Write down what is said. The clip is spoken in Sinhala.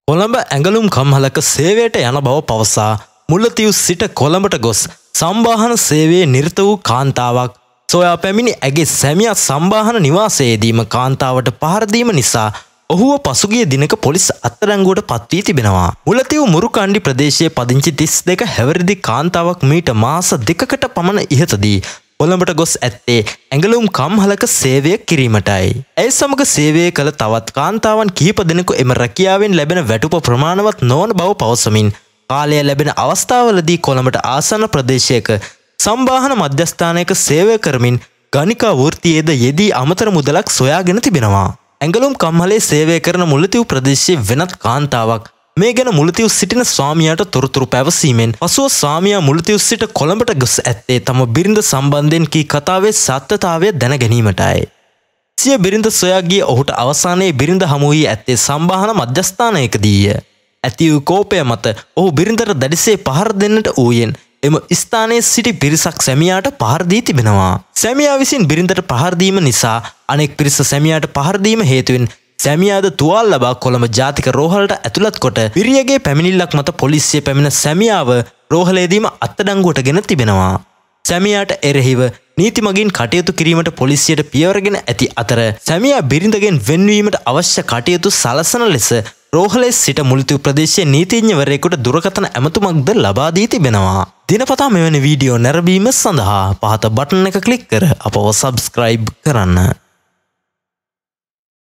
කොළඹ ඇඟලුම් කම්හලක සේවයට යන බව පවසා මුල්ලතිව් සිට කොළඹට ගොස් සම්බාහන සේවයේ නිරත වූ කාන්තාවක් සොයා පැමිණි ඇගේ සැමියා සම්බාහන නිවාසයේදීම කාන්තාවට පහර දීම නිසා ඔහුව පසුගිය දිනක පොලිස් අත්අඩංගුවට පත් වී තිබෙනවා. මුල්ලතිව් මුරුකණ්ඩි ප්‍රදේශයේ පදිංචි 32 හැවිරිදි කාන්තාවක් මීට මාස 2කට පමණ ඉහතදී කොළඹට ගොස් ඇත්තේ ඇඟලුම් කම්හලක සේවය කිරීමටයි. ඇය සමග සේවය කළ තවත් කාන්තාවන් කිහිප දෙනෙකු එම රැකියාවෙන් ලැබෙන වැටුප ප්‍රමාණවත් නොවන බව පවසමින් කාලය ලැබෙන අවස්ථාවලදී කොළඹට ආසන්න ප්‍රදේශයක සම්බාහන මධ්‍යස්ථානයක සේවය කරමින් ගණිකා වෘත්තියේද යෙදී අමතර මුදලක් සොයාගෙන තිබෙනවා. ඇඟලුම් කම්හලේ සේවය කරන මුල්ලතිව් ප්‍රදේශයේ වෙනත් කාන්තාවක් මේ ගැන මුල්ලතිව් සිටින ස්වාමියාට තොරතුරු පැවසීමෙන් පසුව ස්වාමියා මුල්ලතිව් සිට කොළඹට ගොස් ඇත්තේ තම බිරිඳ සම්බන්ධයෙන් කී කතාවේ සත්‍යතාවය දැන ගැනීමටයි. සිය බිරිඳ සොයා ගිය ඔහුට අවසානයේ බිරිඳ හමු වී ඇත්තේ සම්බාහන මධ්‍යස්ථානයකදීය. ඇති වූ කෝපය මත ඔහු බිරිඳට දැඩිසේ පහර දෙන්නට ඌයෙන් එම ස්ථානයේ සිටි පිරිසක් සැමියාට පහර දී තිබෙනවා. සැමියා විසින් බිරිඳට පහර දීම නිසා අනෙක් පිරිස සැමියාට පහර දීම හේතුවෙන් සැමියාද තුවාල ලබා කොළඹ ජාතික රෝහලට ඇතුළත් කොට විරියගේ පැමිණිල්ලක් මත පොලිසිය පැමිණ සැමියාව රෝහලේදීම අත්අඩංගුවට ගෙන තිබෙනවා. සැමියාට එරෙහිව නීති මගින් කටයුතු කිරීමට පොලිසියට පියවරගෙන ඇති අතර සැමියා බිරිඳගෙන් වෙන්වීමට අවශ්‍ය කටයුතු සලසන ලෙස රෝහලේ සිට මුල්ලතිව් ප්‍රදේශයේ නීතිඥවරයෙකුට දුරකථන ඇමතුමක්ද ලබා දී තිබෙනවා. දිනපතා මෙවැනි වීඩියෝ නැරඹීම සඳහා පහත බටන් එක ක්ලික් කර අපව සබ්ස්ක්‍රයිබ් කරන්න.